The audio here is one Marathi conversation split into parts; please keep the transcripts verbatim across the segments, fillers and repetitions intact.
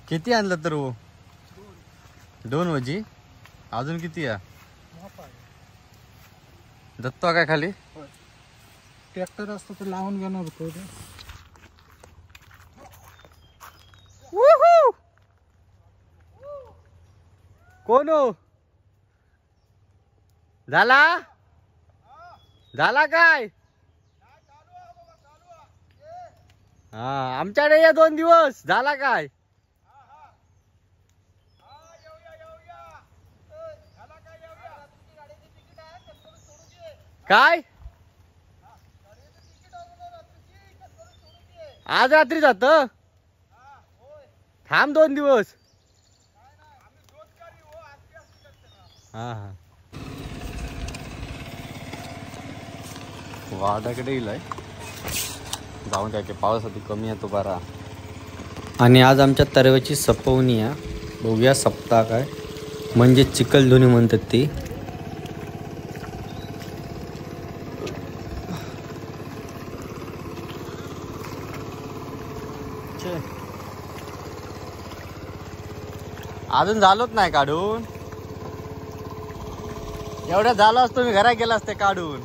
किती आणलं तर हो? दोन वजी अजून किती आहे? दत्तो काय खाली ट्रॅक्टर असतो तर लावून घेणार होतो. कोण हो? झाला झाला काय? हा आमच्याकडे या दोन दिवस झाला काय? काय आज रात्री जात थांब दोन दिवस. हा हा वाड्याकडे येईल जाऊन त्याचे पावसाती कमी येतो बारा. आणि आज आमच्या तरव्याची सपवणी आहे. बघूया सप्ताह काय म्हणजे चिखलधुनी म्हणतात ती. अजून झालोच नाही काढून. एवढ्या झालं असतो मी घरात गेला असते काढून.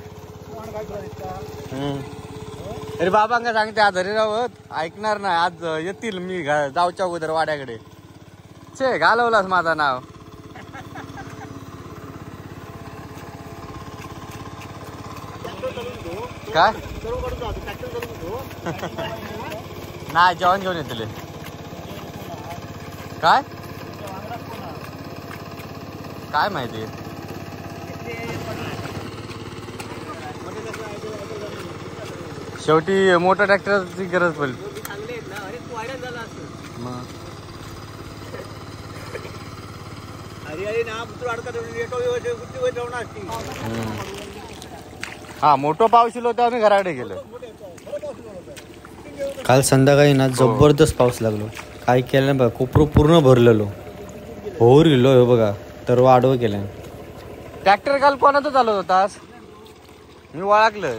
अरे बाबांका सांगते आज हरी रावत ऐकणार नाही. आज येतील मी जाऊच्या अगोदर वाड्याकडे. छे घालवलास माझा नाव. काय नाही जेवण घेऊन येतले. काय काय माहिती. शेवटी मोठा ट्रॅक्टरची गरज पडली. हा मोठं पाऊस येलो तेव्हा आम्ही घराकडे गेलो. काल संध्याकाळी ना जबरदस्त पाऊस लागलो. काय केलं बघा कोपरू पूर्ण भरलेलो होऊर गेलो हे बघा. तर आडवं केलं. ट्रॅक्टर काल कोणाचं चालवत होतास? मी ओळखलं.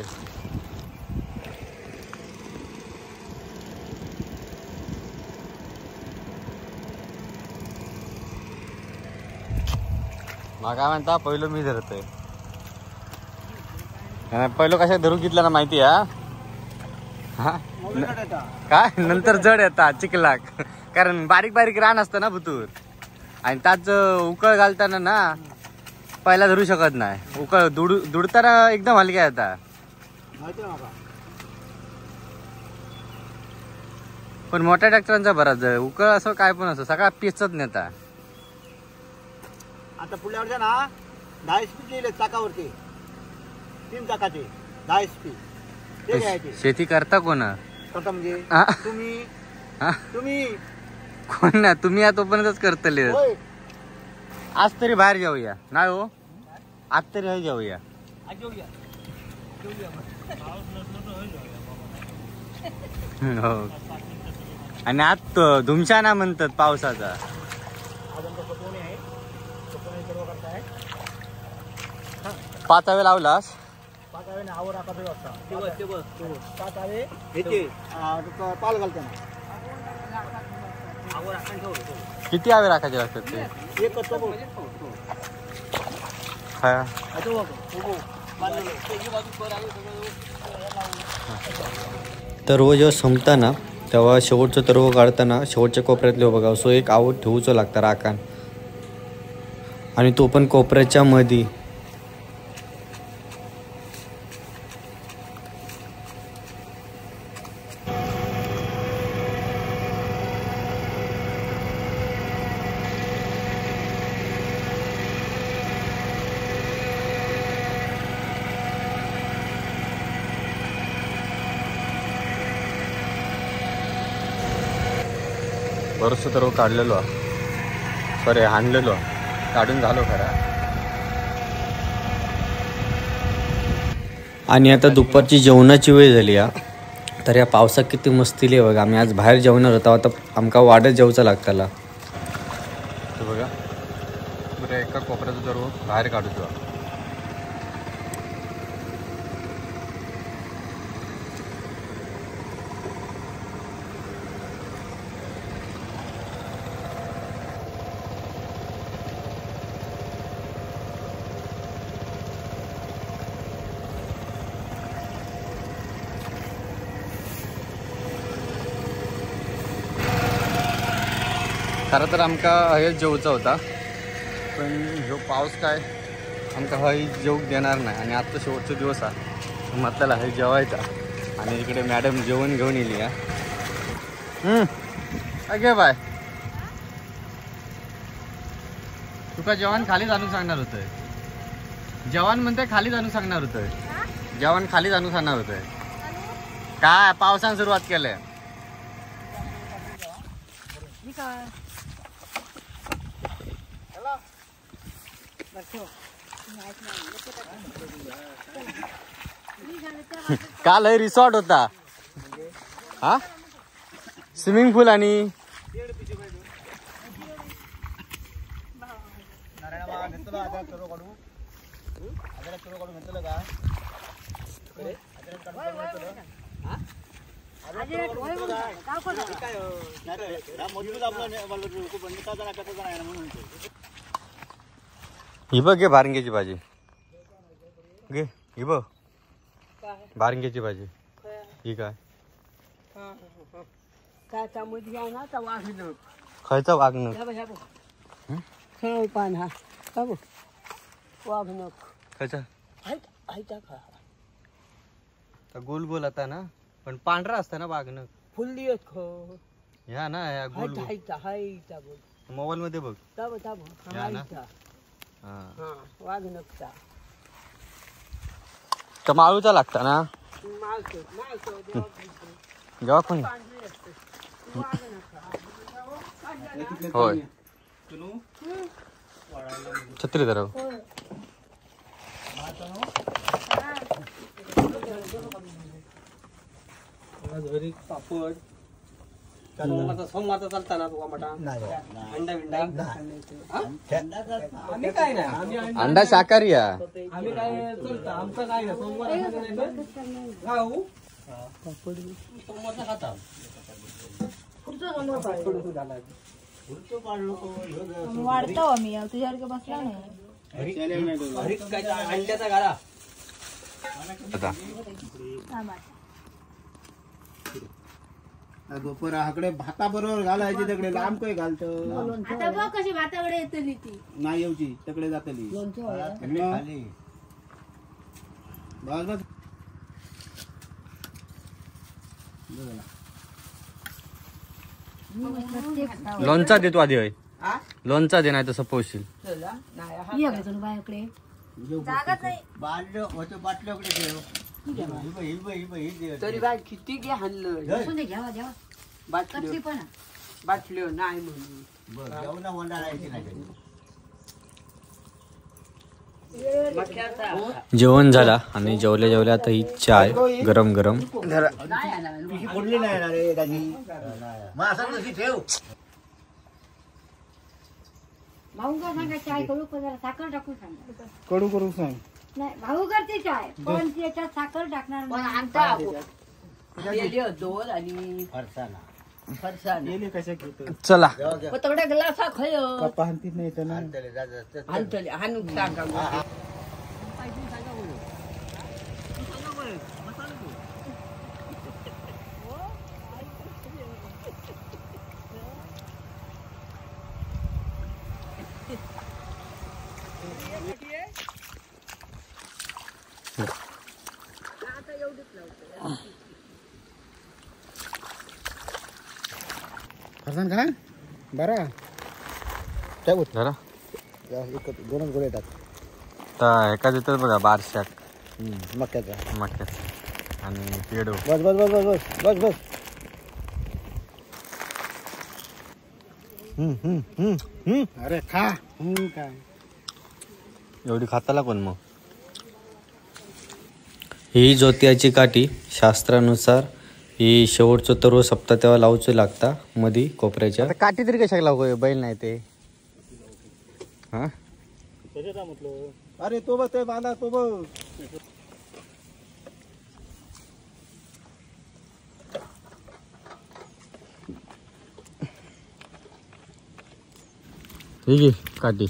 मग काय म्हणता पहिलं मी धरतोय. पहिलं कशा धरून घेतलं ना माहिती हा. काय नंतर जड येतात चिखलाक. कारण बारीक बारीक रान असतं ना भुतूर. आणि त्याच उकळ घालताना ना पहिला धरू शकत नाही. उकळ दुड दुडताना एकदम हलक्या येतात. पण मोठ्या ट्रॅक्टरांचा बराच उकळ असं काय पण असं सगळा पिचत नेता. आता पुढल्यावरच्या ना दहा एचपी केले चाकावरती. तीन चाकाचे दहा एचपी ते घ्यायचे. शेती करता कोण करता म्हणजे तुम्ही तुम्ही कोण ना तुम्ही या तोपर्यंतच करतले. आज तरी बाहेर जाऊया नाही हो. आज तरी जाऊया. हो आणि आज धुमशाना म्हणतात पावसाचा. पाच हवे लावलास. पाच हवे आवर आकादे वाजता पाच हवे ह्याचे पाल घालते ना. किती हवे राखायचे लागतात ते? एक तरव जेव्हा संपताना तेव्हा शेवटचं तरव काढताना शेवटच्या कोपऱ्यातले बघा असो एक आवड ठेवूच लागतं राखान. आणि तो पण कोपऱ्याच्या मध्ये. बरंचसं तर काढलेलो सॉरी हाणलेलो काढून झालो खरा. आणि आता दुपारची जेवणाची वेळ झाली हा. तर या पावसात किती मस्तीली आहे बघा. आम्ही आज बाहेर जेवणार होतो. आता आमका वाढत जेवचा लागताला. बघा बरं एका कोपऱ्याचं जर बाहेर काढू किंवा खरं तर आमका हयच जेवचा होता, पण ह्यो पाऊस काय आमका हय जेवूक देणार नाही. आणि आत्ता शेवटचा दिवस आहे, म्हटल्याला हय जेवायचा. आणि इकडे मॅडम जेवण घेऊन येली हा. अगे बाय, तुका जेवण खाली जाणून सांगणार होतं. जेवण म्हणते खाली जाणून सांगणार होतं. जेवण खाली जाणून सांगणार होतं. काय पावसानं सुरुवात केलंय. काल हे रिसॉर्ट होता हा, स्विमिंग पूल आणि ही बघ घे बारंग्याची भाजी घे. ही बघ बारंग्याची भाजी. ही काय खायचा वागणं खायचा गोल गोल आता ना, पण पांढरा असता ना वागणं. फुल्ली ह्या ना ह्या गोल मोबाईल मध्ये बघ. ह्या ना तर माळूचा लागता ना जेव्हा पण. होय छत्री धराव. घरी पापड सोमवारचा चालता ना तुका मटा अंडा बिंडा आम्ही काय नाही. अंडा शाकाहारी आहे. आम्ही काय चलता आमचं काय नाही. सोमवार खाऊ पापड सोमवारचा खाता. वाढतो आम्ही तुझ्यासारखं बसला नाही. अंड्याचा गाडा दोपर हाकडे भाता बरोबर घालायची तकडे लांब काय घालतो. आता बघ कशी भाताकडे येतली ती नाही येऊची तकडे जातली. बस बस लोणचा देतो आधी होय. लोणचा दे नाही तसं पोशील. तरी बाय किती घे हाणलं बाटल्यो नाही म्हणून जेवण झाला आणि जेवल्या जेवल्या आता ही चाय गरम गरम. पडली नाही ना रे दाजी. मग असं कशी ठेव. भाऊ का सांगा चाय करू पण जरा साखर टाकून सांगा. कडू करू सांग. नाही भाऊ करते चाय पण त्याच्यात साखर टाकणार नाही. दोन आणि फरसाना फरसाना कशा घेतो. चला पतवड्या ग्लासा खय पाहतीत नाही तर ना आणतले आणून टाका. फरसान खा बरा काय होत जरा दोनच गोळे येतात. तर एका देतात बघा बारशाक मक्याचा मक्यात आणि पेडो. बस बस बस बस बस बस बस. हम्म हम्म हम्म हम्म अरे खा. हम्म काय एवढी खाताला पण मग. ही जोत्याची काठी शास्त्रानुसार ही शेवटचं तरव सप्ता तेव्हा लावचं लागता मधी कोपऱ्याच्या. काठी तरी कशाला लावू बैल नाही ते. हा अरे तो बघ ते बांधा तो बघ. ठीक आहे काठी.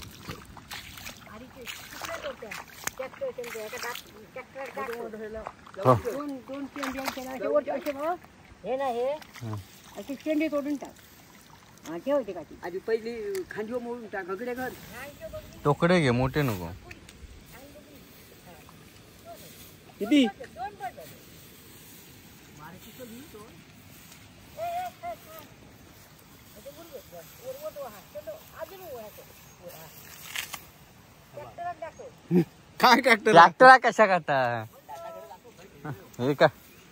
हे ना हे अशी शेंडी तोडून टाक. हा, ठेवते का ती आधी पहिली खांदीवर मोडून टाक घगडे घर टोकडे घे मोठे नको. किती काय ट्रॅक्टर ट्रॅक्टर कशा करता हे का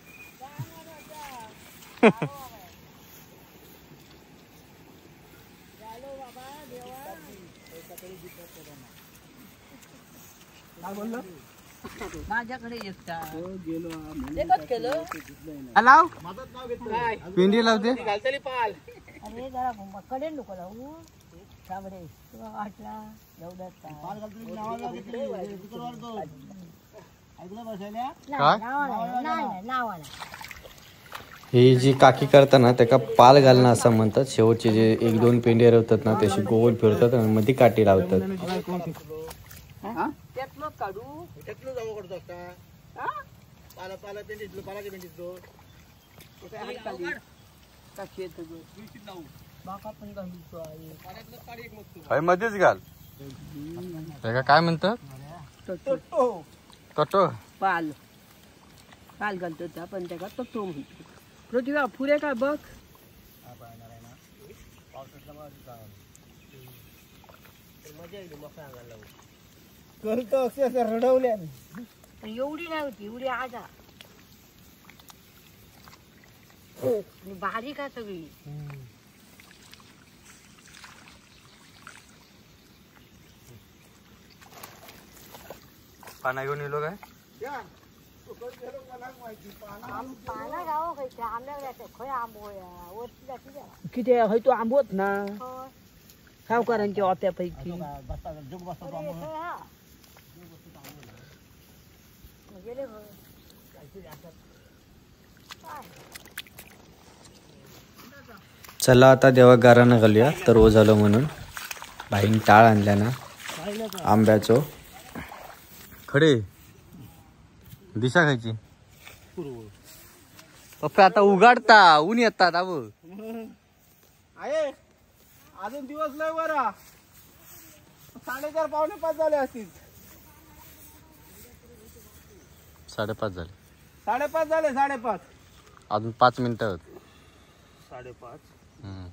माझ्याकडे एकटा गेलो एकच केलं लाव माझंच नाव घेतलं काय पिंडी लावते. घालतली पाल अरे जरा कडे नको लावू त्यामुळे तुला वाटला एवढंच काय. पाल घालतली नावाला घेतली दुकानवर तो ऐकलं बसायला काय? नावाला नाही नाही नावाला ही जी काकी करताना त्याका पाल घालणं असं म्हणतात. शेवटचे जे एक दोन पेंडे रवतात ना त्याशी गोल फिरतात आणि मध्ये काठी लावतात. त्यातलं काढू त्यातलं जावं करतो का पाला पाला पेंडीतलो पालाच्या पेंडीतलो बाका पण घालतो आहे हय मध्येच घाल. त्याका काय म्हणतात तटो. पाल पाल घालतो त्या पण त्या तत्व म्हणतो. प्रतिभा पुरे काय बघ करतो अक्षरशः रडवल्या पण एवढी नाही होती एवढी आजा आणि बारीक आहे सगळी. पाना घेऊन येलो काय पाना गाव खायचे आंब्या खय आंबोया वरती जाती जरा किती आहे तो आंबोत ना होय. सावकारांच्या ऑप्यापैकी बसता जोग बसता अरे, खय हा. गेले होय. चला आता देवा गारानं घालूया. तर ओ झालं म्हणून बाईन टाळ आणल्या ना आंब्याचो खडे दिशा खायची. पप्पा आता उगाडता ऊन येतात आव आहे अजून दिवस लय बरा साडेचार पावणे पाच झाले असतील. साडेपाच झाले. साडेपाच झाले साडेपाच अजून पाच मिनिटं. साडेपाच हम्म.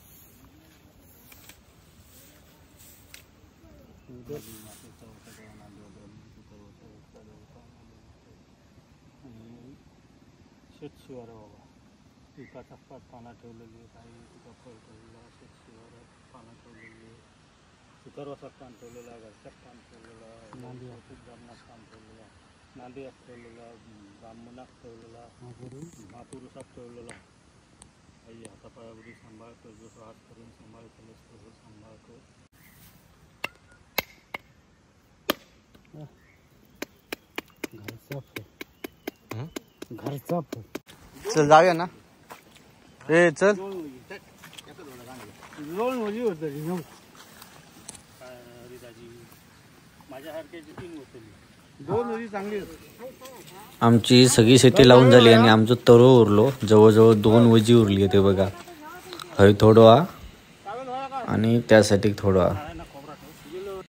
शेतशिवार बाबा एका टप्प्यात पाना ठेवलेली काही एका फळ ठेवलेला शेतशिवार पाना ठेवलेली सुतारवासात पान ठेवलेला घरच्यात पान ठेवलेला नांदी ब्राह्मणात पान ठेवलेला नांदी ठेवलेला ब्राह्मणात ठेवलेला महापुरुषात ठेवलेला आई हातापायावरी सांभाळतो जसं आजपर्यंत सांभाळतो तसं सांभाळतो. घरचा चल जाऊया ना. ए चल दोन वजी होत माझ्यासारख्याची तीन होतली दोन वजी चांगली होती. आमची सगळी शेती लावून झाली आणि आमचं तरो उरलो. जवळजवळ दोन वजी उरली ते बघा. हय थोडं आणि त्यासाठी थोडं